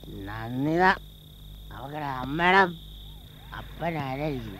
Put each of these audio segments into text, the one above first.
നന്ദിത അവരുടെ അമ്മയുടെ അപ്പനാരായിരിക്കും.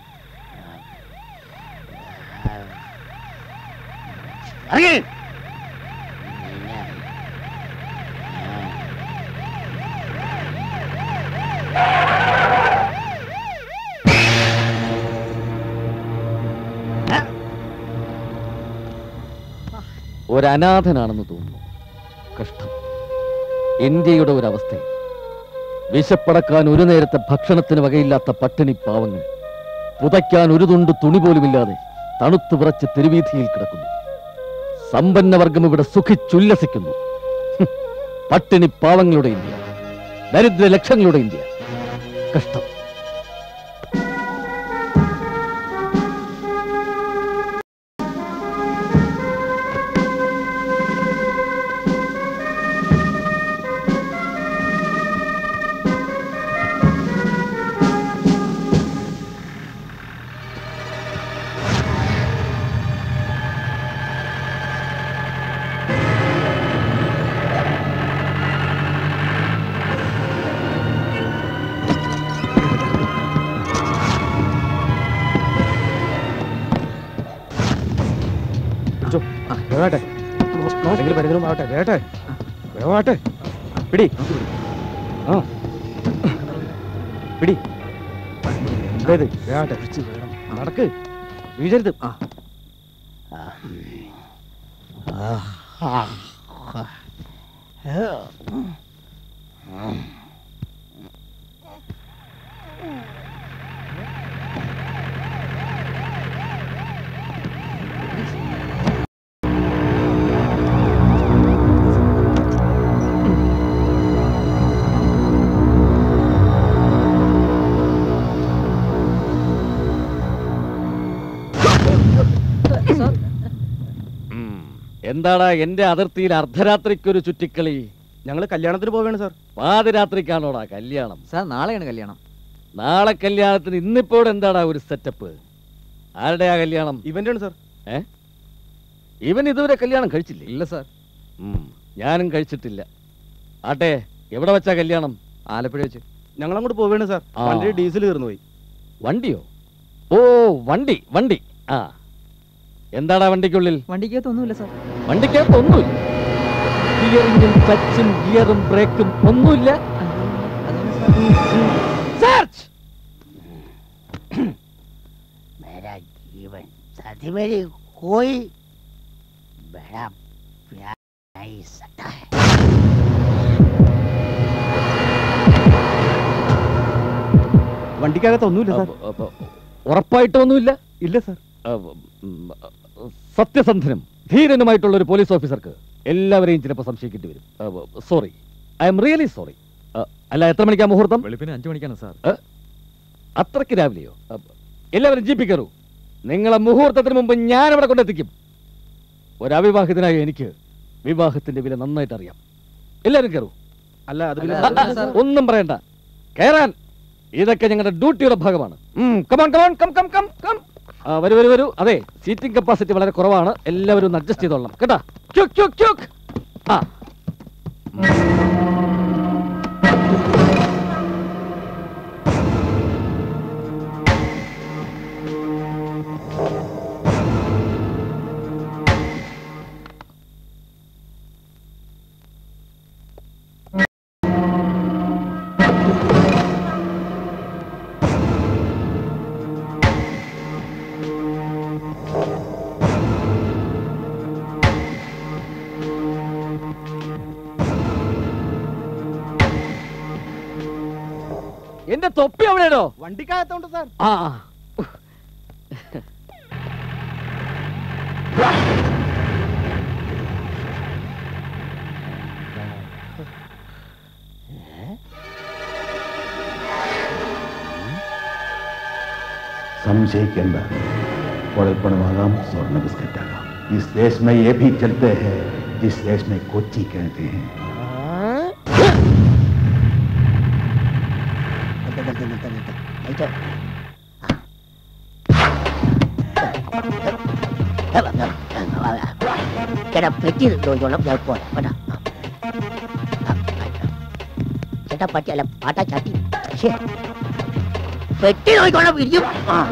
ഒരനാഥനാണെന്ന് തോന്നുന്നു. കഷ്ടം. ഇന്ത്യയുടെ ഒരവസ്ഥ. വിശപ്പടക്കാൻ ഒരു നേരത്തെ ഭക്ഷണത്തിന് വകയില്ലാത്ത പട്ടിണി പാവങ്ങൾ പുതയ്ക്കാൻ ഒരു തുണ്ട് തുണി പോലുമില്ലാതെ തണുത്തു വിറച്ച് തെരുവീഥിയിൽ കിടക്കുന്നു. സമ്പന്നവർഗം ഇവിടെ സുഖിച്ചുല്ലസിക്കുന്നു. പട്ടിണി പാവങ്ങളുടെ ഇന്ത്യ, ദരിദ്ര ലക്ഷങ്ങളുടെ ഇന്ത്യ. കഷ്ടം. പിടി പിടി നടക്ക്, വീഴരുത്. എന്താടാ എന്റെ അതിർത്തിയിൽ അർദ്ധരാത്രിക്കൊരു ചുറ്റിക്കളി? ഞങ്ങൾ കല്യാണത്തിന് പോവുകയാണ് സാർ. പാതിരാത്രിക്കാണോടാ കല്യാണം? സാർ നാളെയാണ് കല്യാണം. നാളെ കല്യാണത്തിന് ഇന്നിപ്പോൾ എന്താടാ ഒരു സെറ്റപ്പ്? ആരുടെയാ കല്യാണം? ഇവന്റാണ് സാർ. ഇവൻ ഇതുവരെ കല്യാണം കഴിച്ചില്ലേ? ഇല്ല സാർ. ഞാനും കഴിച്ചിട്ടില്ല. ആട്ടെ, എവിടെ വെച്ചാ കല്യാണം? ആലപ്പുഴ വെച്ച്. ഞങ്ങൾ അങ്ങോട്ട് പോവുകയാണ് സാർ. വണ്ടി ഡീസൽ തീർന്നു പോയി. വണ്ടിയോ? ഓ വണ്ടി വണ്ടി. ആ എന്താടാ വണ്ടിക്കുള്ളിൽ? വണ്ടിക്കകത്തൊന്നുമില്ല സാർ. വണ്ടിക്കകത്തൊന്നുമില്ല? ഗിയറിംഗും ക്ലച്ചും ഗിയറും ബ്രേക്കും ഒന്നുമില്ല? मेरा जीवन साथी मेरी कोई बड़ा प्यार नहीं सकता है. വണ്ടിക്കകത്തൊന്നുമില്ല സാർ. ഉറപ്പായിട്ടൊന്നുമില്ല? ഇല്ല സാർ. സത്യസന്ധനും ധീരനുമായിട്ടുള്ള ഒരു പോലീസ് ഓഫീസർക്ക് എല്ലാവരെയും ചിലപ്പോൾ സംശയിക്കേണ്ടി വരും. Sorry, I am really sorry. അല്ല, എത്ര മണിക്കാ മുഹൂർത്തം? വെളുപ്പിന് 5 മണിക്കാണ് സാർ. അത്രയ്ക്ക് രാവിലെയോ? എല്ലാവരും ജീപ്പിൽ കയറൂ. നിങ്ങളെ മുഹൂർത്തത്തിന് മുമ്പ് ഞാൻ അവിടെ കൊണ്ടെത്തിക്കും. ഒരവിവാഹിതനായ എനിക്ക് വിവാഹത്തിന്റെ വില നന്നായിട്ട് അറിയാം. എല്ലാവരും കയറൂ. അല്ല, അത് ഒന്നും പറയണ്ട, കയറാൻ. ഇതൊക്കെ ഞങ്ങളുടെ ഡ്യൂട്ടിയുടെ ഭാഗമാണ്. വരൂ വരൂ വരൂ. അതെ, സീറ്റിംഗ് കപ്പാസിറ്റി വളരെ കുറവാണ്. എല്ലാവരും ഒന്ന് അഡ്ജസ്റ്റ് ചെയ്തോളണം കേട്ടാ. എന്റെ തൊപ്പി എവിടെയാണോ? വണ്ടിക്കകത്തോണ്ട് സാർ. संशयिकेंद्र कुड़पणवागाम स्वर्ण बिस्किट आगाम. इस देश में ये भी चलते हैं जिस देश में कोची कहते हैं. Kena petir do yo nak jauh pun. Pada. പാട്ടപ്പട്ടി അല്ല പാട്ടച്ചാട്ടി. പെട്ടി നോക്കിക്കോളാം പിടിക്കും.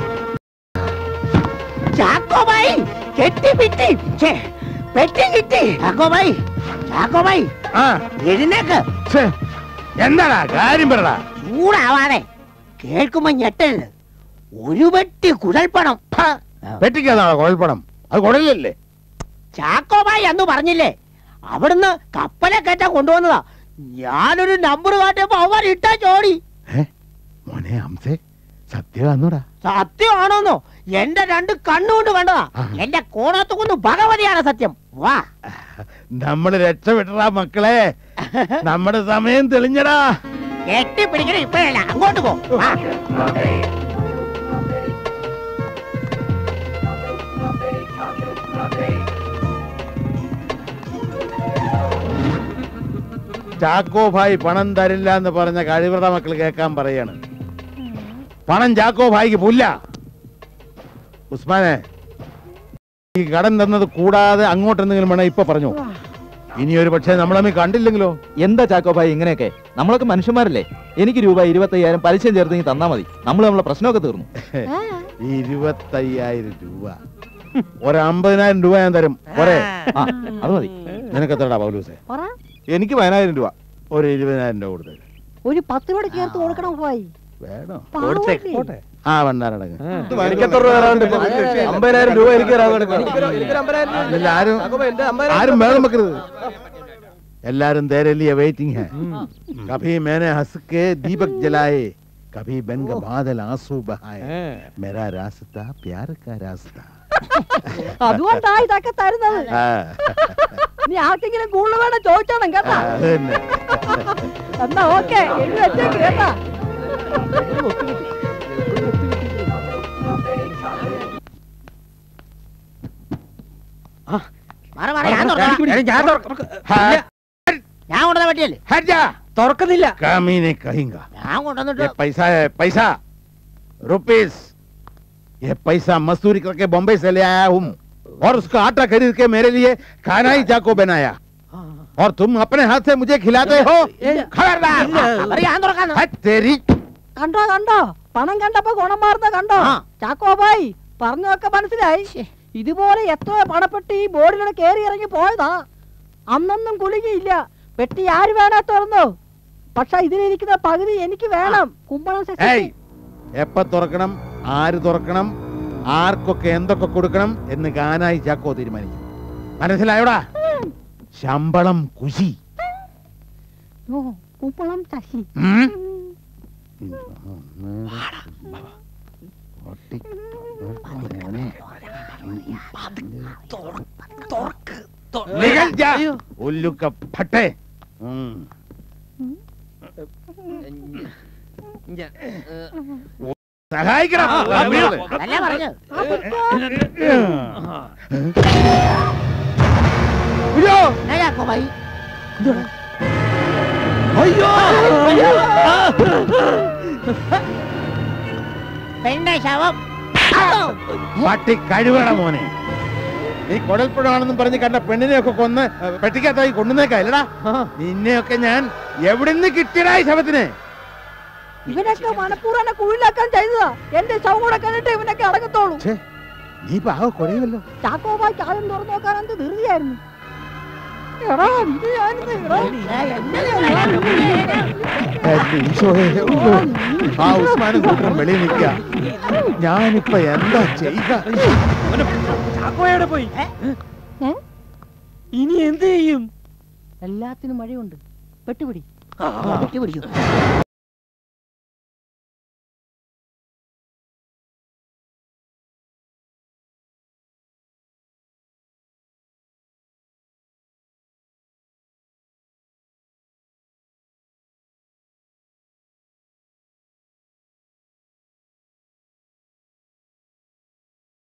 ചാക്കോബായി കെട്ടി പിട്ടി പെട്ടി കിട്ടി. ചാക്കോബായി ചാക്കോബായി എഴുന്നേക്ക്. എന്താടാ കാര്യം പറടാ. ചൂടാവാതെ കേൾക്കുമ്പോ ഞെട്ടരുത്. ഒരു പെട്ടി കുഴൽപ്പണം. പെട്ടിക്കാതാണോ കുഴൽപ്പണം? അത് കുഴലല്ലേ? ചാക്കോബായി അന്ന് പറഞ്ഞില്ലേ അവിടുന്ന് കപ്പലെ കയറ്റാൻ കൊണ്ടുവന്നതാ. ഞാനൊരു നമ്പർ കാട്ടിയപ്പോ അവർ ഇട്ടാ ചോടി. മോനെ ഹംസേ സത്യമാണോടാ? സത്യമാണോന്നോ? എന്റെ 2 കണ്ണുകൊണ്ട് കണ്ടതാ. എന്റെ കോണത്തുകുന്ന് ഭഗവതിയാണ് സത്യം. വാ നമ്മള് രക്ഷപ്പെട്ടടാ മക്കളെ. നമ്മുടെ സമയം തെളിഞ്ഞടാ. കെട്ടിപ്പിടിക്കണ ഇപ്പഴല്ല, അങ്ങോട്ട് പോ. ചാക്കോ ഭായി പണം തരില്ല എന്ന് പറഞ്ഞ കഴിവ്രത മക്കൾ കേൾക്കാൻ പറയാണ്. പണം ചാക്കോ ഭായിക്ക് പുല്ല. ഉസ്മാനെ ഈ കടം തന്നത് കൂടാതെ അങ്ങോട്ടെന്തെങ്കിലും വേണം ഇപ്പൊ പറഞ്ഞു. ഇനി ഒരു പക്ഷേ നമ്മളമ്മ കണ്ടില്ലെങ്കിലോ? എന്താ ചാക്കോ ഭായി ഇങ്ങനെയൊക്കെ? നമ്മളൊക്കെ മനുഷ്യന്മാരല്ലേ? എനിക്ക് രൂപ 25,000 പലിശയും ചേർത്ത് തന്നാ മതി. നമ്മളെ പ്രശ്നമൊക്കെ തീർന്നു. 25,000 രൂപ, ഒരു 50,000 രൂപ ഞാൻ തരും. പോരെ? അത് മതി. നിനക്ക് എത്രടാ പൗലൂസേ? എനിക്ക് 10,000 രൂപ. ഒരു 20,000 രൂപ കൊടുത്തേ. ഒരു 10 രൂപ ചേർത്ത് കൊടുക്കണം പോയി. വേണോ? ആ വണ്ടാരടങ്ങ്. എനിക്ക് എത്ര രൂപ തരാനുണ്ട്? 50,000 രൂപ എനിക്ക് ആരും വേണം വെക്കരുത്. എല്ലാരും तेरे लिए वेटिंग है. कभी मैंने हंस के दीपक जलाए, कभी बन के बादल आंसू बहाए. मेरा रास्ता प्यार का रास्ता. അതുകൊണ്ടാ ഇതൊക്കെ തരുന്നത്. നീ ആർക്കെങ്കിലും കൂടുതൽ വേണം ചോദിച്ചോണം കേട്ടാ. എന്നാ ഓക്കെ കേട്ടാ. ഞാൻ കൊണ്ടുവന്ന പറ്റിയല്ലേ? തുറക്കുന്നില്ല. कमीने कहेगा ഞാൻ കൊണ്ടുവന്നിട്ട് पैसा है पैसा रुपीस. ये पैसा मजदूरी करके बॉम्बे से ले आया हूँ और उसका आटा खरीद के मेरे लिए खाना ही चाको बनाया और तुम अपने हाथ से मुझे खिलाते हो. खबरदार. तेरी കണ്ടോ കണ്ടോ പണം കണ്ടപ്പോ ഗുണം മാറുന്ന കണ്ടോ? ചാക്കോബായി പറഞ്ഞൊക്കെ മനസ്സിലായി. ഇതുപോലെ എത്രയോ പണപ്പെട്ടി ഈ ബോർഡിലൂടെ കേറി ഇറങ്ങി പോയതാ. അന്നൊന്നും കുലുങ്ങിയില്ല. പെട്ടി ആര് വേണേ തുറന്നു. പക്ഷെ ഇതിലിരിക്കുന്ന പകുതി എനിക്ക് വേണം. കുമ്പളം എപ്പ തുറക്കണം, ആര് തുറക്കണം, ആർക്കൊക്കെ എന്തൊക്കെ കൊടുക്കണം എന്ന് കാനായി ചാക്കോ തീരുമാനിക്കും. മനസ്സിലായോടാ? ശമ്പളം കുശി. കുമ്പളം ചശി. निकल जा उल्लू का फटे. സഹായിക്കണം. അല്ലേ പറഞ്ഞു. ചാക്കോബായി പെണ്ണെ ശവം. പട്ടി കഴിവണ മോനെ. നീ കുടൽപ്പുഴാണെന്നും പറഞ്ഞ് കണ്ട പെണ്ണിനെയൊക്കെ കൊന്ന് പെട്ടിക്കകത്തായി കൊണ്ടുവന്നേക്കല്ലടാ. നിന്നെയൊക്കെ ഞാൻ എവിടുന്ന് കിട്ടിയടാ ഈ ശവത്തിന്? ഇവനൊക്കെ മനപ്പൂർവ്വം കുഴിലാക്കാൻ ചെയ്തതാ. എന്റെ ശവം കൂടെ കണ്ടിട്ട് ഇവനൊക്കെ അടങ്ങത്തോളൂ. നീ പാവ കുറയുമല്ലോ. ചാക്കോബായിക്ക് ആദ്യം തുറന്നു നോക്കാൻ എന്ത് ധൃതിയായിരുന്നു. ആ ഉസ്മാനും കൂട്ടം വെളിയിൽ നിൽക്കുക. ഞാനിപ്പോ എന്താ ചെയ്യുക? പോയി. ഇനി എന്ത് ചെയ്യും? എല്ലാത്തിനും മഴയുണ്ട്. പെട്ടുപിടി. പെട്ടി പിടിക്കും.